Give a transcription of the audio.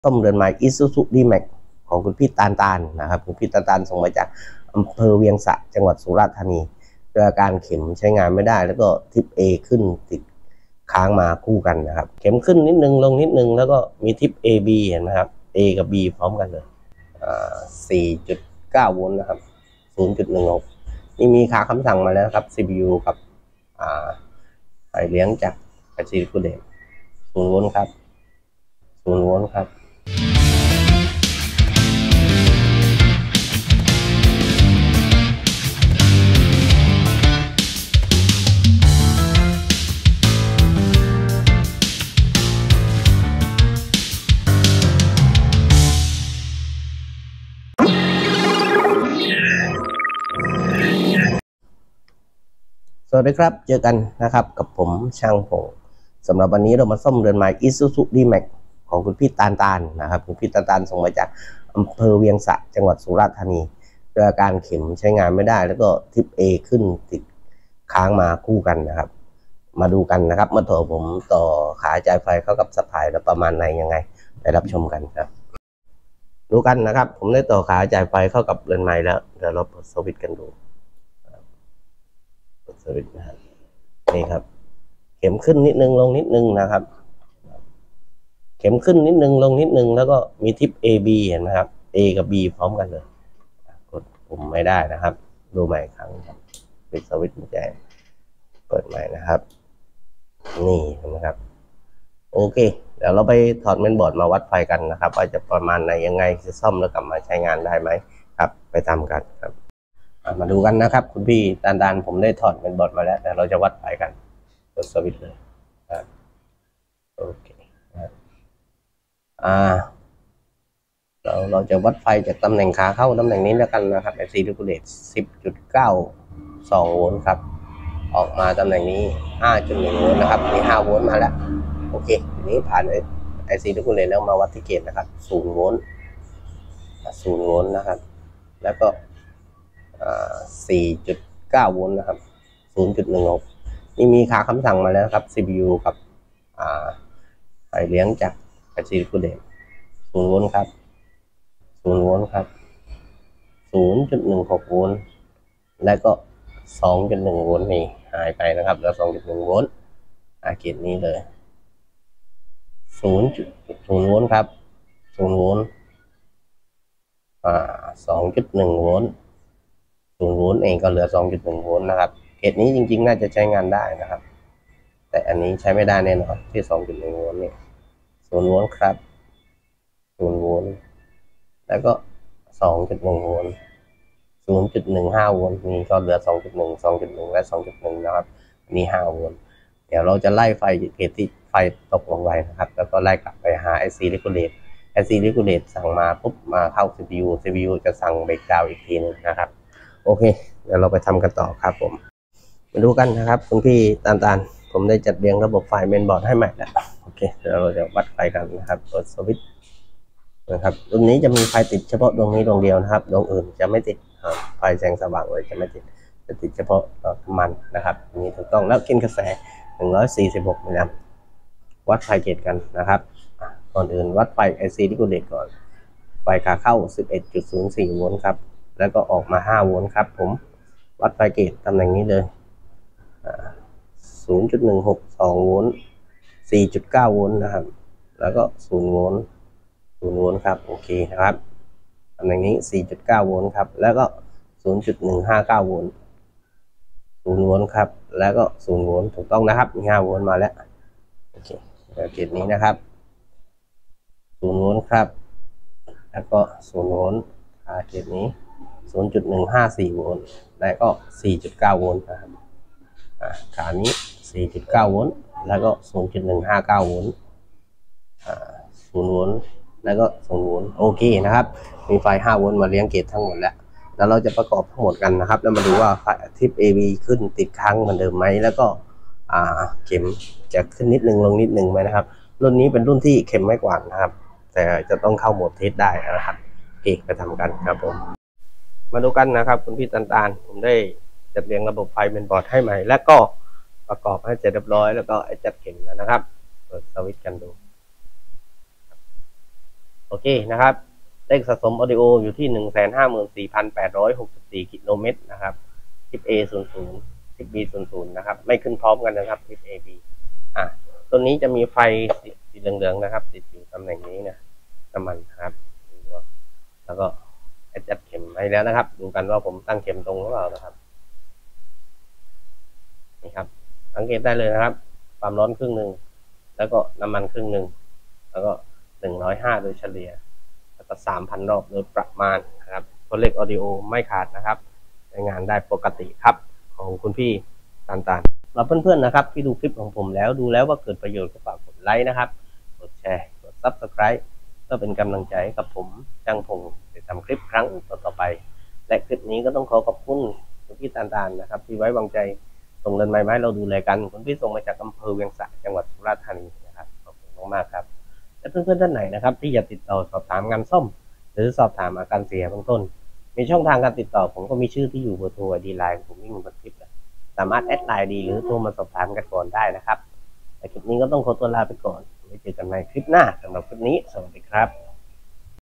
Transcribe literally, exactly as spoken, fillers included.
ต้มเรือนไม้ Isuzu D-Max ของคุณพี่ตาลตาลนะครับคุณพี่ตาลตาลส่งมาจากอำเภอเวียงสะจังหวัดสุราษฎร์ธานีด้วยอาการเข็มใช้งานไม่ได้แล้วก็ทิป A ขึ้นติดค้างมาคู่กันนะครับเข็มขึ้นนิดนึงลงนิดนึงแล้วก็มีทิป A B เห็นไหมครับ A กับ B พร้อมกันเลย สี่จุดเก้า โวลต์นะครับ ศูนย์จุดหนึ่งหก นี่มีค่าคำสั่งมาแล้วครับ ซี พี ยู กับไฟเลี้ยงจาก Accelerator ศูนย์โวลต์ครับศูนย์โวลต์ครับสวัสดีครับเจอกันนะครับกับผมช่างพงสำหรับวันนี้เรามาซ่อมเรือนไม้ Isuzu D-Max ของคุณพี่ตาลตาลนะครับคุณพี่ตาลตาลส่งมาจากอำเภอเวียงสะจังหวัดสุราษฎร์ธานีด้วยอาการเข็มใช้งานไม่ได้แล้วก็ทิป A ขึ้นติดค้างมาคู่กันนะครับมาดูกันนะครับมาต่อผมต่อขาจ่ายไฟเข้ากับสะพายแล้วประมาณไหนยังไงไปรับชมกันครับดูกันนะครับผมได้ต่อขาจ่ายไฟเข้ากับเรือนไม้แล้วเดี๋ยวเราเปิดสวิตช์กันดูสวิตช์นะครับนี่ครับเข็มขึ้นนิดนึงลงนิดนึงนะครับเข็มขึ้นนิดนึงลงนิดนึงแล้วก็มีทิป A B เห็นไหมครับ A กับ B พร้อมกันเลยกดปุ่มไม่ได้นะครับดูใหม่ครั้งครับปิดสวิตช์กุญแจเปิดใหม่นะครับนี่เห็นไหมครับโอเคเดี๋ยวเราไปถอดเมนบอร์ดมาวัดไฟกันนะครับว่าจะประมาณไหนยังไงจะซ่อมแล้วกลับมาใช้งานได้ไหมครับไปทำกันครับมาดูกันนะครับคุณพี่ตาลตาลผมได้ถอดเมนบอร์ดมาแล้วแต่เราจะวัดไฟกันกดสวิตช์เลยครับโอเคอ่าเราเราจะวัดไฟจากตำแหน่งขาเข้าตำแหน่งนี้แล้วกันนะครับ ไอ ซี Regulate สิบจุดเก้าสอง โวลต์ครับออกมาตำแหน่งนี้ ห้าจุดหนึ่ง โวลต์นะครับมีห้าโวลต์มาแล้วโอเคทีนี้ผ่าน ไอ ซี Regulate แล้วมาวัดที่เกจนะครับศูนย์โวลต์ศูนย์โวลต์นะครับแล้วก็สี่จุดเก้า โวลต์นะครับ ศูนย์จุดหนึ่งหก นี่มีค่าคำสั่งมาแล้วครับ ซี พี ยู กับไฟเลี้ยงจาก Accelerator ศูนย์โวลต์ครับศูนย์โวลต์ครับ ศูนย์จุดหนึ่งหก โวลต์และก็ สองจุดหนึ่ง โวลต์นี่หายไปนะครับแล้ว สองจุดหนึ่ง โวลต์อาเกตนี้เลย ศูนย์จุดศูนย์ โวลต์ครับศูนย์โวลต์อ่า สองจุดหนึ่ง โวลต์ศูนย์โวลต์เองก็เหลือ สองจุดหนึ่ง โวลต์นะครับเกตนี้จริงๆน่าจะใช้งานได้นะครับแต่อันนี้ใช้ไม่ได้แน่นอนที่ สองจุดหนึ่ง โวลต์นี่ศูนย์โวลต์ครับศูนย์โวลต์แล้วก็ สองจุดหนึ่ง โวลต์ ศูนย์จุดหนึ่งห้า โวลต์นี่ก็เหลือ สองจุดหนึ่ง สองจุดหนึ่ง และ สองจุดหนึ่ง นะครับนี่ห้าโวลต์เดี๋ยวเราจะไล่ไฟเกตที่ไฟตกลงไปนะครับแล้วก็ไล่กลับไปหา ไอ ซี Regulate ไอ ซี Regulate สั่งมาปุ๊บมาเข้า ซี พี ยู ซี พี ยู จะสั่งเบรกดาวน์อีกทีนึงนะครับโอเคเดี๋ยวเราไปทำกันต่อครับผมมาดูกันนะครับคุณพี่ตาลตาลผมได้จัดเรียงระบบไฟเมนบอร์ดให้ใหม่แล้วโอเคเดี๋ยวเราจะวัดไฟกันนะครับเปิดสวิตช์นะครับรุ่นนี้จะมีไฟติดเฉพาะดวงนี้ดวงเดียวนะครับดวงอื่นจะไม่ติดไฟแสงสว่างเลยจะไม่ติดจะติดเฉพาะต่อน้ำมันนะครับนี่ถูกต้องแล้วกินกระแสหนึ่งร้อยสี่สิบหกมิลลิแอมป์วัดไฟเกตกันนะครับก่อนอื่นวัดไฟ ไอ ซี Regulate ก่อนไฟขาเข้า สิบเอ็ดจุดศูนย์สี่ โวลต์ครับแล้วก็ออกมาห้าโวลต์ครับผมวัดไฟเกตตำแหน่งนี้เลย ศูนย์จุดหนึ่งหกสอง โวลต์ สี่จุดเก้า โวลต์นะครับแล้วก็ศูนย์โวลต์ศูนย์โวลต์ครับโอเคนะครับตำแหน่งนี้ สี่จุดเก้า โวลต์ครับแล้วก็ ศูนย์จุดหนึ่งห้าเก้า โวลต์ศูนย์โวลต์ครับแล้วก็ศูนย์โวลต์ถูกต้องนะครับมีห้าโวลต์มาแล้วโอเคเกตนี้นะครับศูนย์โวลต์ครับแล้วก็ศูนย์โวลต์เกตนี้ ศูนย์จุดหนึ่งห้าสี่ โวลต์และก็ สี่จุดเก้า โวลต์นะครับขานี้ สี่จุดเก้า โวลต์แล้วก็ ศูนย์จุดหนึ่งห้าเก้า โวลต์ศูนย์โวลต์แล้วก็ศูนย์โวลต์โอเคนะครับมีไฟห้าโวลต์มาเลี้ยงเกตทั้งหมดแล้วแล้วเราจะประกอบทั้งหมดกันนะครับแล้วมาดูว่าทิป เอ บี ขึ้นติดค้างเหมือนเดิมไหมแล้วก็เข็มจะขึ้นนิดนึงลงนิดนึงไหมนะครับรุ่นนี้เป็นรุ่นที่เข็มไม่กวาดนะครับแต่จะต้องเข้าโหมดเทสได้นะครับโอเคไปทำกันครับผมมาดูกันนะครับคุณพี่ตาลตาลผมได้จัดเรียงระบบไฟเมนบอร์ดให้ใหม่แล้วก็ประกอบให้เสร็จเรียบร้อยแล้วก็จัดเข็มแล้วนะครับเปิดสวิตช์กันดูโอเคนะครับเลขสะสม Audio อยู่ที่ หนึ่งแสนห้าหมื่นสี่พันแปดร้อยหกสิบสี่ กิโลเมตรนะครับทิป A ศูนย์ ศูนย์ทิป B ศูนย์ ศูนย์นะครับไม่ขึ้นพร้อมกันนะครับทิป A B อ่ะตัวนี้จะมีไฟสีเหลืองๆนะครับติดอยู่ตำแหน่งนี้นะน้ำมันครับแล้วก็จัดเข็มให้แล้วนะครับดูกันว่าผมตั้งเข็มตรงหรือเปล่านะครับนี่ครับสังเกตได้เลยนะครับความร้อนครึ่งหนึ่งแล้วก็น้ำมันครึ่งหนึ่งแล้วก็หนึ่งร้อยห้าโดยเฉลี่ยแล้วก็สามพันรอบโดยประมาณนะครับตัวเลข Audio ไม่ขาดนะครับใช้งานได้ปกติครับของคุณพี่ตานตานเราเพื่อนๆนะครับที่ดูคลิปของผมแล้วดูแล้วว่าเกิดประโยชน์ก็ฝากกดไลค์นะครับกดแชร์กด ซับสไครบ์ เพื่อเป็นกำลังใจให้กับผมจังพงจะทำคลิปครั้งต่อๆไปและคลิปนี้ก็ต้องขอขอบคุณคุณพี่ตานตานนะครับที่ไว้วางใจส่งเงินใหม่ๆให้เราดูแลกันคุณพี่ส่งมาจากอำเภอเวียงสะจังหวัดสุราษฎร์ธานีนะครับขอบคุณมากๆครับและเพื่อนๆท่านไหนนะครับที่อยากติดต่อสอบถามงานซ่อมหรือสอบถามอาการเสียเบื้องต้นมีช่องทางการติดต่อผมก็มีชื่อที่อยู่เบอร์โทรไอดีไลน์ผมวิ่งบนคลิปสามารถแอดไลน์ดีหรือโทรมาสอบถามกันก่อนได้นะครับแต่คลิปนี้ก็ต้องขอตัวลาไปก่อนไว้เจอกันใหม่คลิปหน้าสำหรับคลิปนี้สวัสดีครับ